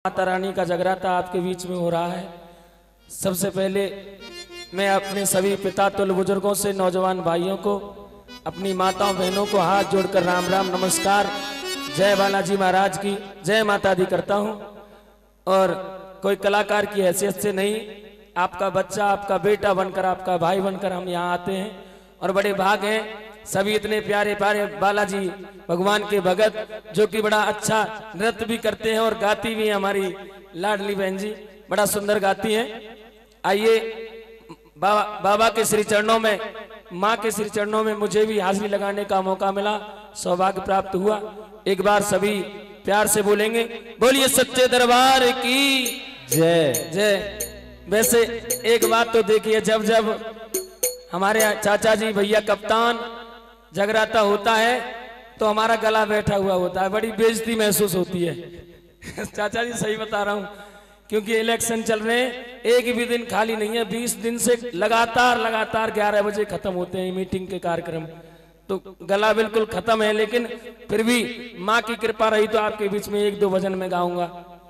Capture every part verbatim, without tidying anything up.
माता रानी का जगराता आपके बीच में हो रहा है। सबसे पहले मैं अपने सभी पिता तुल्य बुजुर्गों से, नौजवान भाइयों को, अपनी माताओं बहनों को हाथ जोड़कर राम राम नमस्कार, जय बालाजी महाराज की जय माता दी करता हूं। और कोई कलाकार की हैसियत से नहीं, आपका बच्चा, आपका बेटा बनकर, आपका भाई बनकर हम यहाँ आते हैं और बड़े भाग हैं। सभी इतने प्यारे प्यारे बालाजी भगवान के भगत, जो कि बड़ा अच्छा नृत्य भी करते हैं और गाती भी हैं। हमारी लाडली बहन जी बड़ा सुंदर गाती हैं। आइए बाबा बाबा के श्री चरणों में, माँ के श्री चरणों में मुझे भी हाजिरी लगाने का मौका मिला, सौभाग्य प्राप्त हुआ। एक बार सभी प्यार से बोलेंगे, बोलिए सच्चे दरबार की जय जय। वैसे एक बात तो देखिए, जब जब हमारे चाचा जी भैया कप्तान जगराता होता है तो हमारा गला बैठा हुआ होता है, बड़ी बेइज्जती महसूस होती है। चाचा जी सही बता रहा हूं, क्योंकि इलेक्शन चल रहे हैं, एक भी दिन खाली नहीं है। बीस दिन से लगातार लगातार ग्यारह बजे खत्म होते हैं मीटिंग के कार्यक्रम, तो गला बिल्कुल खत्म है। लेकिन फिर भी माँ की कृपा रही तो आपके बीच में एक दो भजन में गाऊंगा।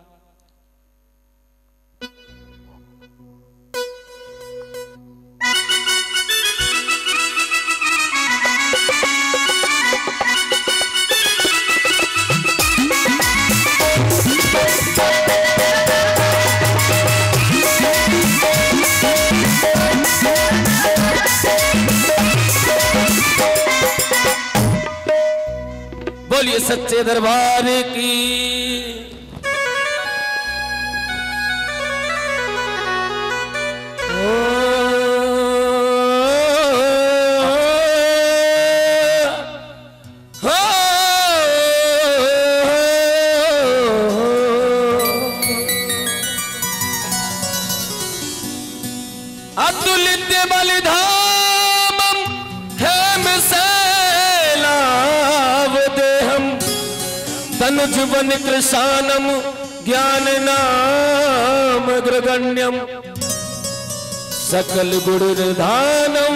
बोलिए सच्चे दरबार की ओ, ओ, अतुलित बलिधामम हेम तनुजवन कृशानम ज्ञान नाम ग्रगण्यम सकल गुण निधानम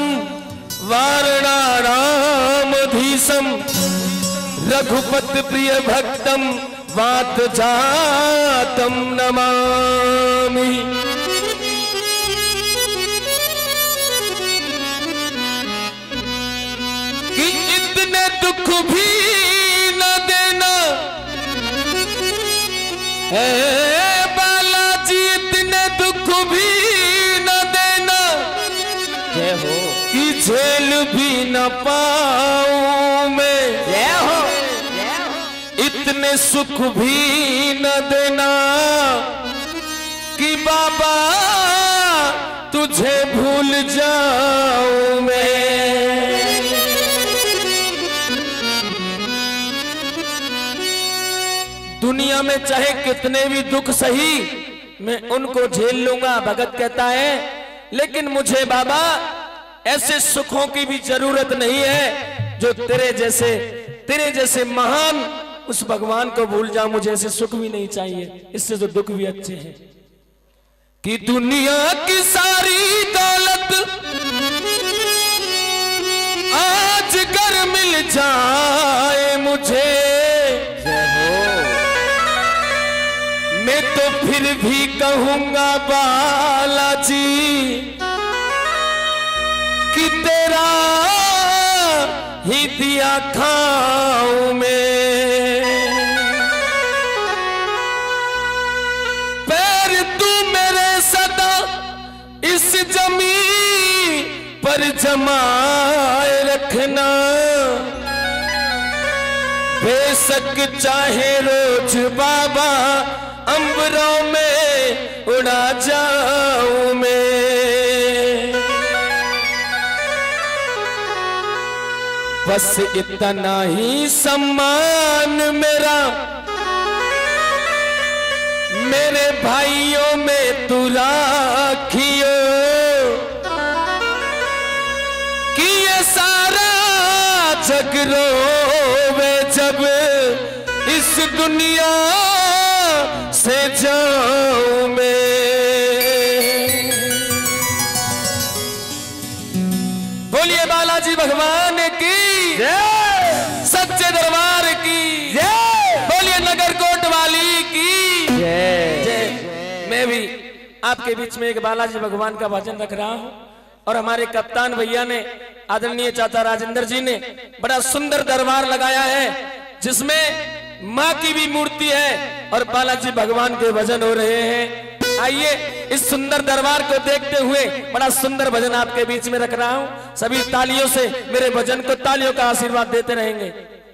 वारणारामधीशम रघुपति प्रिय भक्तम वात जातम नमामि। कि इतने दुख भी हे बालाजी, इतने दुख भी न देना, जय हो, कि झेल भी न पाऊं मैं, जय हो, जय हो। इतने सुख भी न देना कि बाबा तुझे भूल जाऊं मैं। दुनिया में चाहे कितने भी दुख सही, मैं उनको झेल लूंगा, भगत कहता है। लेकिन मुझे बाबा ऐसे सुखों की भी जरूरत नहीं है जो तेरे जैसे तेरे जैसे महान उस भगवान को भूल जा। मुझे ऐसे सुख भी नहीं चाहिए, इससे तो दुख भी अच्छे हैं। कि दुनिया की सारी दौलत आज घर मिल जाए मुझे, मैं तो फिर भी कहूंगा बालाजी कि तेरा ही दिया खाऊं मैं। पैर तू मेरे सदा इस जमीन पर जमाए रखना, बेशक चाहे रोज बाबा अंबरों में उड़ा जाऊं मैं। बस इतना ही सम्मान मेरा मेरे भाइयों में तू राखियो, कि ये सारा जग रोवे जब इस दुनिया से जाऊं मैं। बोलिए बालाजी भगवान की जय, सच्चे दरबार की जय, बोलिए नगर कोट वाली की जय। मैं भी आपके बीच में एक बालाजी भगवान का भजन रख रहा हूं और हमारे कप्तान भैया ने, आदरणीय चाचा राजेंद्र जी ने बड़ा सुंदर दरबार लगाया है जिसमें माँ की भी मूर्ति है और बालाजी भगवान के भजन हो रहे हैं। आइए इस सुंदर दरबार को देखते हुए बड़ा सुंदर भजन आपके बीच में रख रहा हूं। सभी तालियों से मेरे भजन को तालियों का आशीर्वाद देते रहेंगे।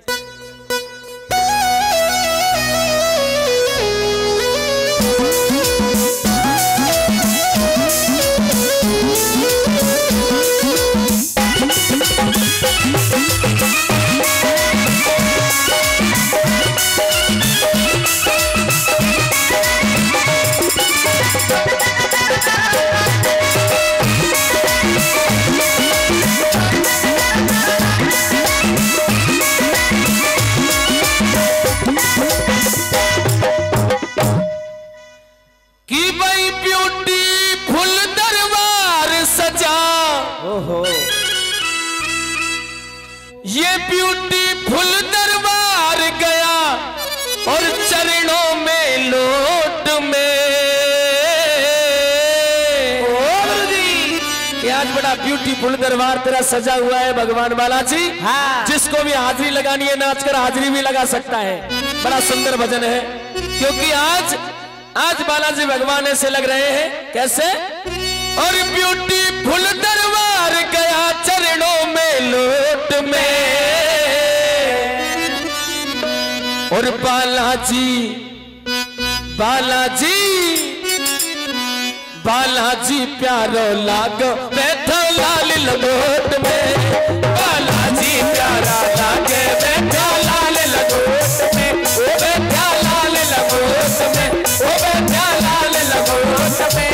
ये ब्यूटीफुल दरबार गया और चरणों में लोट में आज बड़ा ब्यूटीफुल दरबार तेरा सजा हुआ है भगवान बालाजी। हाँ। जिसको भी हाजिरी लगानी है नाचकर हाजिरी भी लगा सकता है। बड़ा सुंदर भजन है क्योंकि आज आज बालाजी भगवान ऐसे लग रहे हैं कैसे। और ब्यूटीफुल दरबार गया चरणों में लोट में और बालाजी बालाजी बालाजी प्यारो लागो बैठो लाल लगोट में। बालाजी प्यारा लागे बैठो लाल लगोट में। ओ बैठा लाल लगोट में। ओ बैठा लाल लगोट में।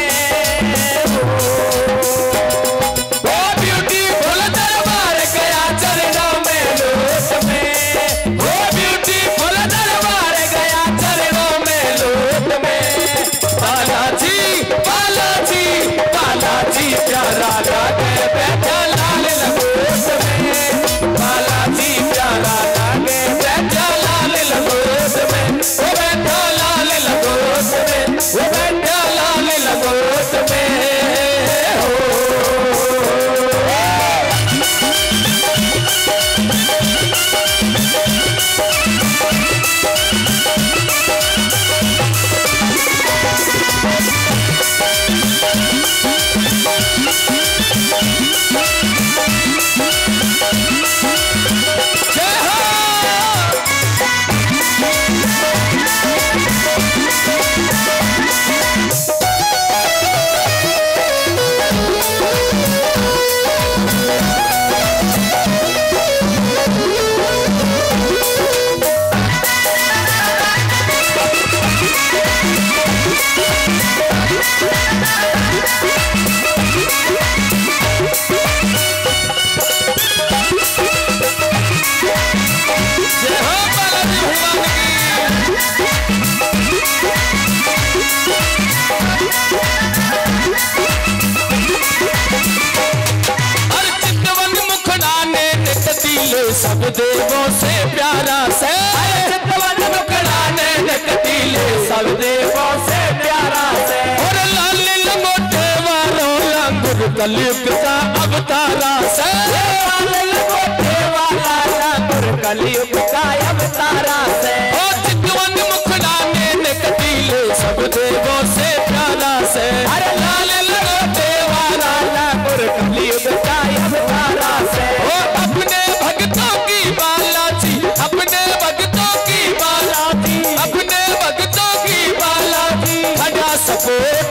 सब देवों से प्यारा से चितवन मुखड़ाने कटीले सब देवों से प्यारा से और लाल लंगोटे वालों लंगुर कलयुग का अवतारा से लाल लंगोटे वाला लंगुर कलयुग का अवतारा से और चितवन मुखड़ाने कटीले सब देवों से प्यारा से अरे लाल लंगोटे वाला लंगुर कलयुग का अवतारा से अपने भक्तों की बालाजी अपने भक्तों की बालाजी अपने भक्तों की बालाजी खड़ा सपोर्ट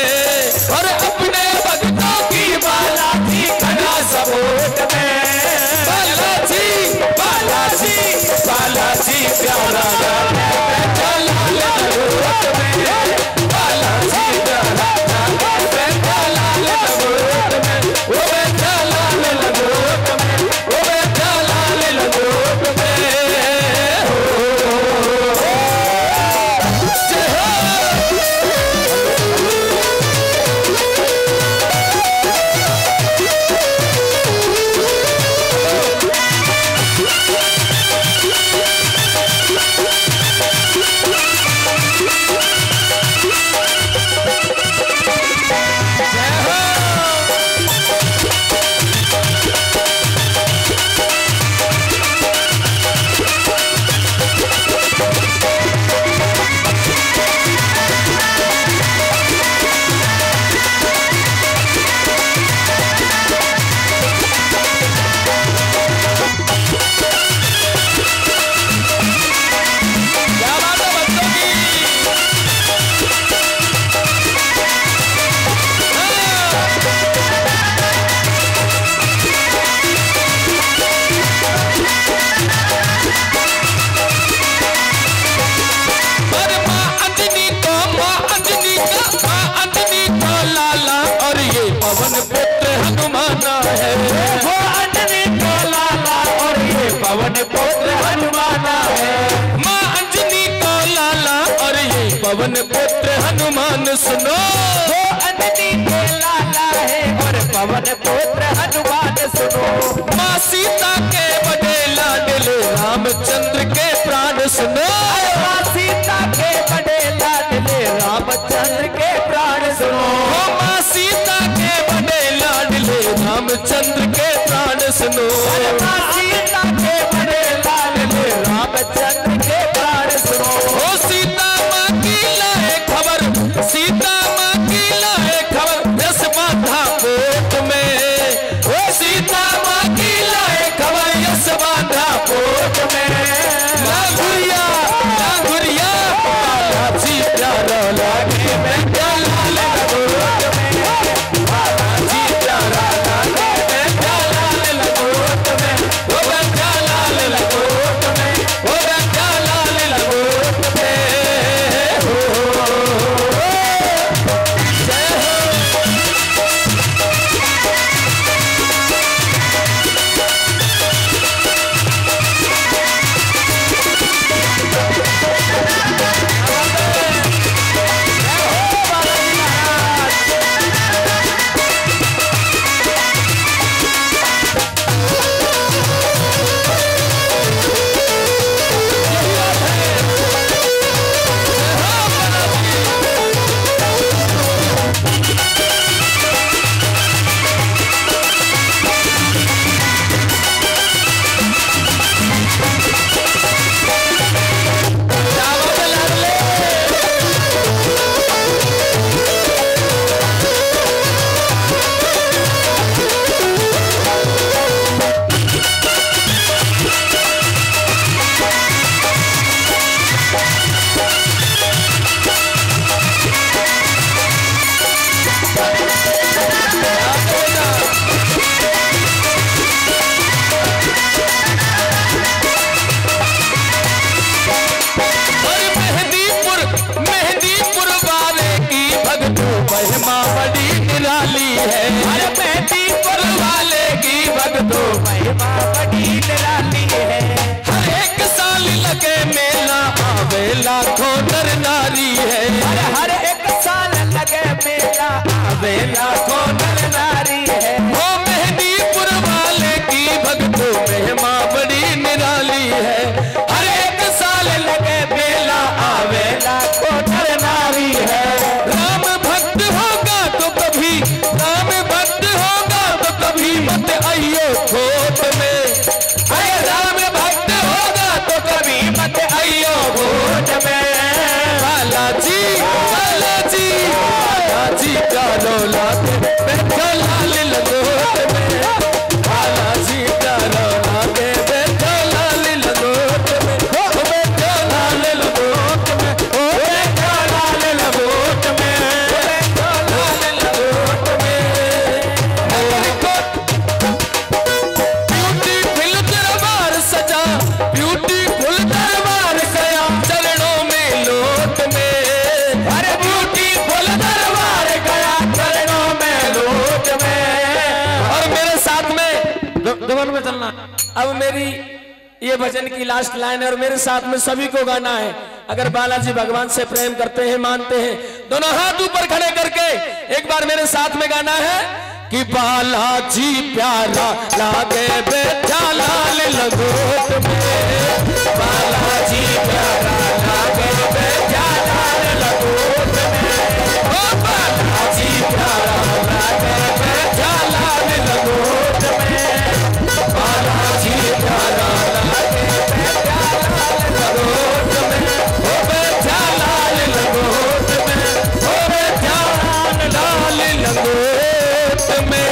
में और अपने भक्तों की बालाजी खड़ा सपोर्ट में बालाजी बालाजी बालाजी प्यारा बैठा लाल लगोट में बालाजी प्यारा बैठा लाल लगोट में वो बैठा लाल लगोट में वो बैठा लाल लगोट में हो हनुमान सुनो, वो अंजनी के लाला है और पवन पुत्र हनुमान सुनो। माँ सीता के बड़े लाडले रामचंद्र के प्राण सुनो, माँ सीता के बड़े लाडले रामचंद्र के प्राण सुनो। माँ सीता के बड़े लाडले रामचंद्र के प्राण सुनो, माँ सीता के बड़े लाडले रामचंद्र के प्राण सुनो। ओ सीता माँ की लाए खबर, सीता माँ की लाए खबर यश बांधा कोट में, ओ सीता माँ की लाए खबर यश बांधा कोट में। लांगुरिया लांगुरिया बाला जी प्यारा लागे मैं क्या लाल लगोट में, बाला जी प्यारा लागे मैं क्या लाल लगोट में, ओ मैं क्या लाल लगोट में, ओ मैं क्या लाल लगोट में। हो जय हो महिमा बड़ी निराली है, अरे मेहंदीपुर वाले की भक्तों महिमा बड़ी निराली है। हर एक साल लगे मेला आवे लाखों नर नारी है, अरे हर एक साल लगे मेला आवे लाखों नर नारी है। वो मेहंदीपुर वाले की भक्तों महिमा बड़ी निराली है, हर एक साल लगे मेला आवे लाखों नर नारी है। राम भक्त होगा तो कभी, राम भक्त होगा तो कभी मत आइयो खोट में, अरे राम भक्त होगा तो कभी मत आइयो भोट में। बालाजी बालाजी बालाजी का रोला बैठा लाल लंगोट में, बालाजी का रोला के बैठा लाल लंगोट में, ओ बैठा लाल लंगोट में, ओ बैठा लाल लंगोट में, बैठा लाल लंगोट में। ब्यूटीफुल दरबार सजा, ब्यूटीफुल दरबार गया चरणों में लोट में, अरे ब्यूटीफुल दरबार गया चरणों में लोट में। और मेरे साथ में दोनों में चलना। अब मेरी ये भजन की लास्ट लाइन है और मेरे साथ में सभी को गाना है। अगर बालाजी भगवान से प्रेम करते हैं, मानते हैं, दोनों हाथ ऊपर खड़े करके एक बार मेरे साथ में गाना है कि बालाजी प्यारा लागे बैठा लाल लंगोट में, बालाजी प्यारा लागे बैठा लाल लंगोट में, ओ बालाजी प्यारा लागे बैठा लाल लंगोट में, बालाजी प्यारा लागे बैठा लाल लंगोट में, ओ बैठा लाल लंगोट में, ओ बैठा लाल लंगोट में।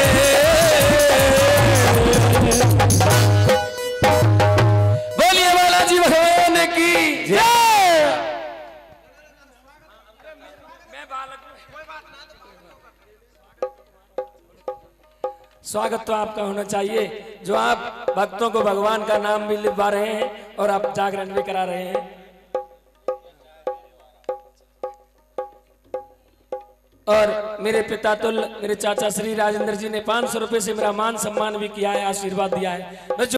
बोलिए बालाजी भगवान की जय। स्वागत तो आपका होना चाहिए, जो आप भक्तों को भगवान का नाम भी लिखवा रहे हैं और आप जागरण भी करा रहे हैं। और मेरे पिता तुल मेरे चाचा श्री राजेंद्र जी ने पांच सौ रुपए से मेरा मान सम्मान भी किया है, आशीर्वाद दिया है।